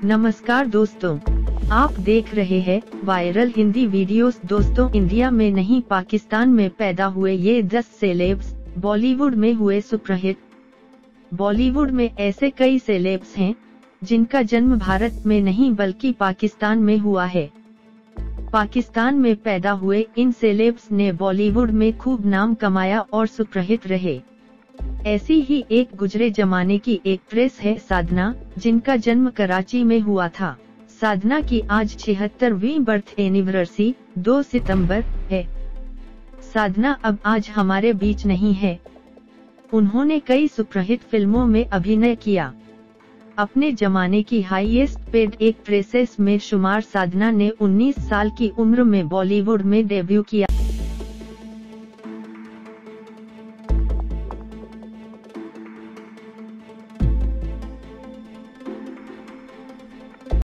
नमस्कार दोस्तों, आप देख रहे हैं वायरल हिंदी वीडियोस। दोस्तों, इंडिया में नहीं पाकिस्तान में पैदा हुए ये 10 सेलेब्स बॉलीवुड में हुए सुपरहिट। बॉलीवुड में ऐसे कई सेलेब्स हैं जिनका जन्म भारत में नहीं बल्कि पाकिस्तान में हुआ है। पाकिस्तान में पैदा हुए इन सेलेब्स ने बॉलीवुड में खूब नाम कमाया और सुपरहिट रहे। ऐसी ही एक गुजरे जमाने की एक्ट्रेस है साधना, जिनका जन्म कराची में हुआ था। साधना की आज 76वीं बर्थ एनिवर्सरी 2 सितंबर है। साधना अब आज हमारे बीच नहीं है। उन्होंने कई सुपरहिट फिल्मों में अभिनय किया। अपने जमाने की हाईएस्ट पेड एक्ट्रेसेस में शुमार साधना ने 19 साल की उम्र में बॉलीवुड में डेब्यू किया।